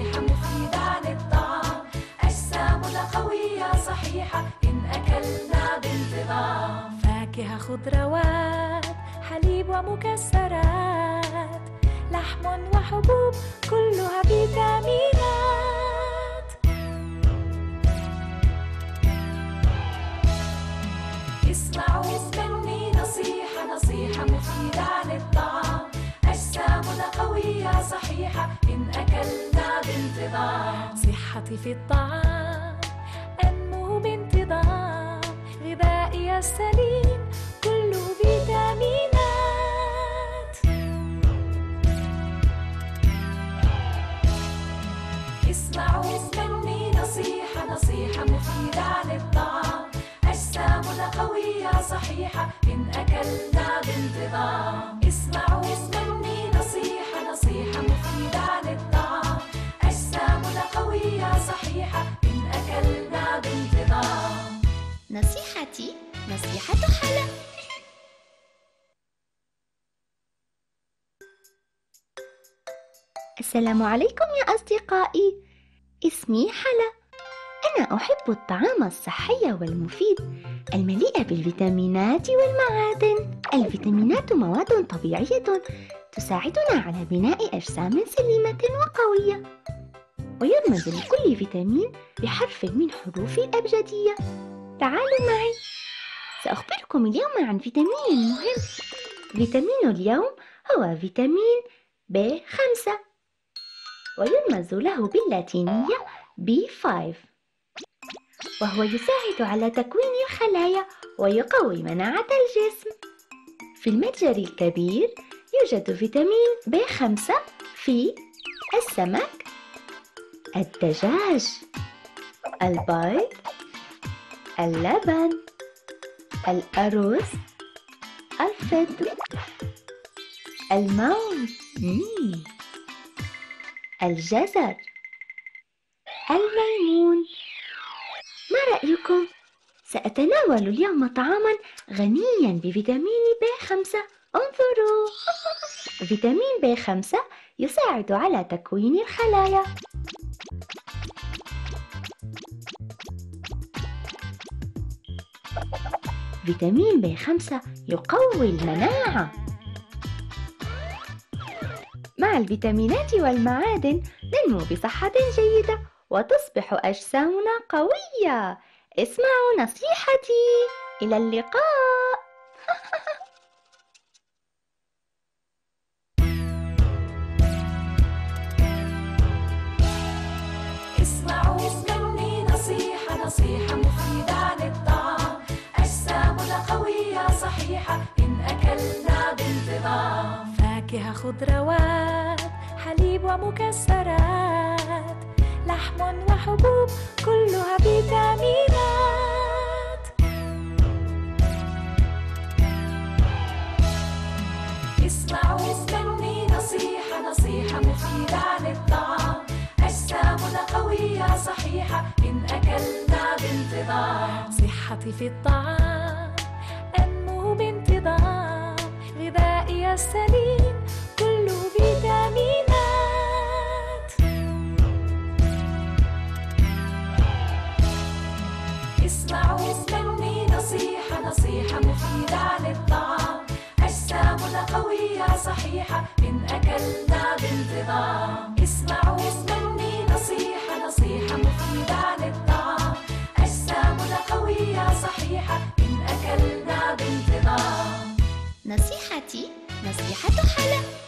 نصيحة مفيدة للطعام، أجسامنا قوية صحيحة إن أكلنا بانتظام. فاكهة خضروات حليب ومكسرات، لحم وحبوب كلها فيتامينات. اسمعوا مني نصيحة مفيدة للطعام، أجسامنا قوية صحيحة إن أكلنا بانتظام. صحتي في الطعام أنمو بانتظام، غذائي السليم كله فيتامينات. اسمعوا مني نصيحة مفيدة للطعام، أجسامنا قوية صحيحة إن أكلنا بانتظام. اسمعوا مني نصيحة مفيدة للطعام، أجسامنا قوية صحيحة إن أكلنا بانتظام. نصيحتي نصيحة حلا. السلام عليكم يا أصدقائي، اسمي حلا. أنا أحب الطعام الصحي والمفيد المليء بالفيتامينات والمعادن. الفيتامينات مواد طبيعية تساعدنا على بناء أجسام سليمة وقوية، ويرمز لكل فيتامين بحرف من حروف الأبجدية. تعالوا معي، سأخبركم اليوم عن فيتامين مهم. فيتامين اليوم هو فيتامين B5، ويرمز له باللاتينية B5، وهو يساعد على تكوين الخلايا ويقوي مناعة الجسم. في المتجر الكبير يوجد فيتامين B5 في السمك، الدجاج، البيض، اللبن، الأرز، الفطر، الموز، الجزر، الليمون. ما رأيكم؟ سأتناول اليوم طعاما غنيا بفيتامين B5. انظروا، فيتامين B5 يساعد على تكوين الخلايا. فيتامين B5 يقوي المناعة. مع الفيتامينات والمعادن ننمو بصحة جيدة وتصبح أجسامنا قوية. اسمعوا نصيحتي. إلى اللقاء. اسمعوا مني نصيحة مفيدة للطعام، أجسامنا قوية صحيحة إن أكلنا بانتظام. فاكهة خضروات حليب ومكسرات، لحم وحبوب كلها فيتامينات. اسمعوا مني نصيحة مفيدة للطعام، أجسامنا قوية صحيحة إن أكلنا بانتظام. صحتي في الطعام أنمو بانتظام، غذائي السليم كله فيتامينات. اسمعوا مني نصيحة مفيدة للطعام، أجسامنا قوية صحيحة إن أكلنا بانتظام. اسمعوا مني نصيحة مفيدة للطعام، أجسامنا قوية صحيحة إن أكلنا بانتظام. نصيحتي نصيحة حلا.